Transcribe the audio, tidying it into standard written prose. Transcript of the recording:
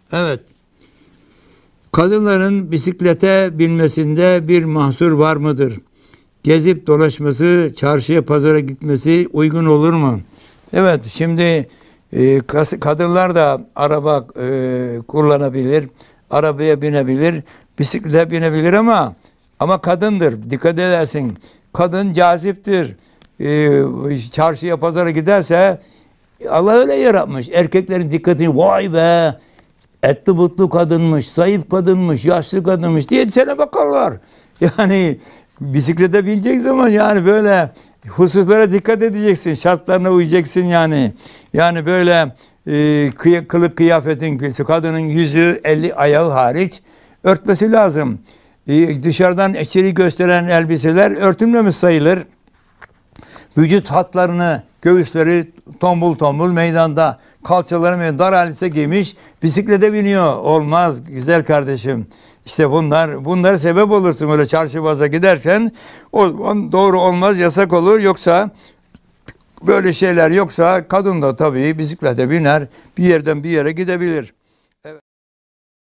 Evet. Kadınların bisiklete binmesinde bir mahsur var mıdır? Gezip dolaşması, çarşıya pazara gitmesi uygun olur mu? Evet, şimdi kadınlar da araba kullanabilir, arabaya binebilir, bisiklete binebilir ama kadındır. Dikkat edersin. Kadın caziptir. Çarşıya pazara giderse Allah öyle yaratmış. Erkeklerin dikkatini, vay be, etli butlu kadınmış, zayıf kadınmış, yaşlı kadınmış diye sana bakarlar. Yani bisiklete binecek zaman yani böyle hususlara dikkat edeceksin. Şartlarına uyacaksın yani. Yani böyle kılık kıyafetin, kadının yüzü, eli, ayağı hariç örtmesi lazım. Dışarıdan içeri gösteren elbiseler örtülmemiş sayılır. Vücut hatlarını, göğüsleri tombul tombul meydanda, kalçaları dar elbise giymiş, bisiklete biniyor. Olmaz güzel kardeşim. İşte bunlar sebep olursun öyle çarşı pazara gidersen. O doğru olmaz, yasak olur. Yoksa böyle şeyler yoksa kadın da tabii bisiklete biner, bir yerden bir yere gidebilir.